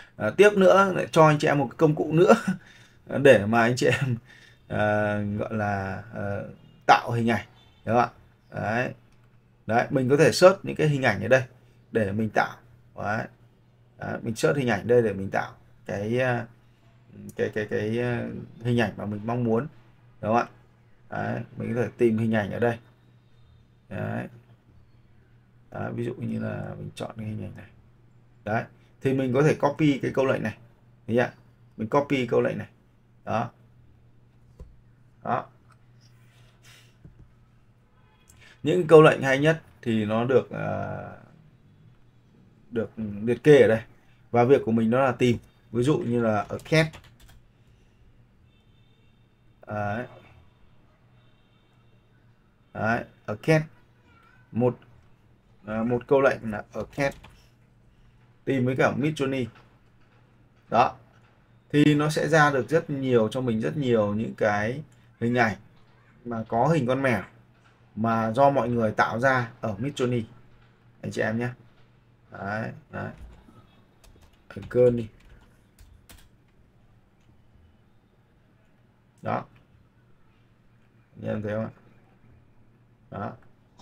Tiếp nữa lại cho anh chị em một cái công cụ nữa để mà anh chị em gọi là tạo hình ảnh, đúng không ạ? Đấy. Đấy, mình có thể search những cái hình ảnh ở đây để mình tạo. Đấy. Đấy, mình search hình ảnh đây để mình tạo cái hình ảnh mà mình mong muốn, đúng không ạ? Đấy, mình có thể tìm hình ảnh ở đây. Đấy. Đấy, ví dụ như là mình chọn cái hình ảnh này. Đấy, thì mình có thể copy cái câu lệnh này. Thấy chưa? Mình copy câu lệnh này. Đó. Đó. Những câu lệnh hay nhất thì nó được liệt kê ở đây. Và việc của mình đó là tìm. Ví dụ như là ở cat. Đấy. Đấy, ở cat một câu lệnh là ở cat tìm với cả Midjourney. Đó, thì nó sẽ ra được rất nhiều cho mình, rất nhiều những cái hình ảnh mà có hình con mèo mà do mọi người tạo ra ở Midjourney anh chị em nhé. Đấy, đấy. Ở cơn đi. Đó, anh em thấy không ạ? Đó,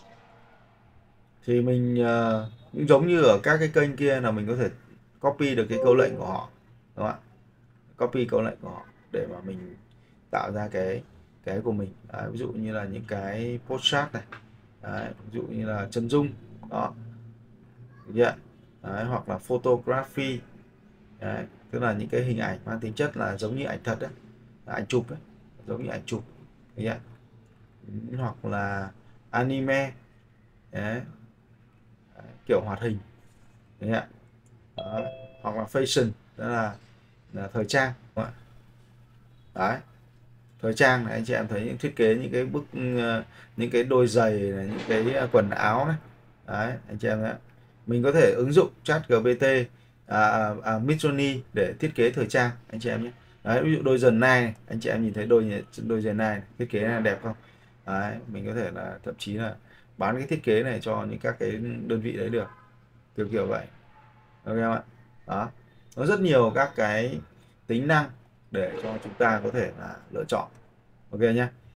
thì mình cũng giống như ở các cái kênh kia là mình có thể copy được cái câu lệnh của họ, đúng không ạ? Copy câu lệnh của họ để mà mình tạo ra cái của mình. Đấy, ví dụ như là những cái postcard này. Đấy, ví dụ như là chân dung. Đó. Yeah. Đấy, hoặc là photography. Đấy, tức là những cái hình ảnh mang tính chất là giống như ảnh thật đấy, ảnh chụp đấy, giống như ảnh chụp. Yeah. Hoặc là anime. Đấy. Đấy, kiểu hoạt hình. Đấy. Đó. Hoặc là fashion, đó là thời trang. Đấy, thời trang này anh chị em thấy những thiết kế những cái bức những cái đôi giày này, những cái quần áo này. Đấy, anh chị em đấy, mình có thể ứng dụng ChatGPT, Midjourney để thiết kế thời trang anh chị em nhé. Đấy, ví dụ đôi giày này, anh chị em nhìn thấy đôi giày này thiết kế này đẹp không? Đấy, mình có thể là thậm chí là bán cái thiết kế này cho những các cái đơn vị đấy được, kiểu kiểu vậy. Ok không ạ? Đó, nó rất nhiều các cái tính năng để cho chúng ta có thể là lựa chọn. Ok nhé.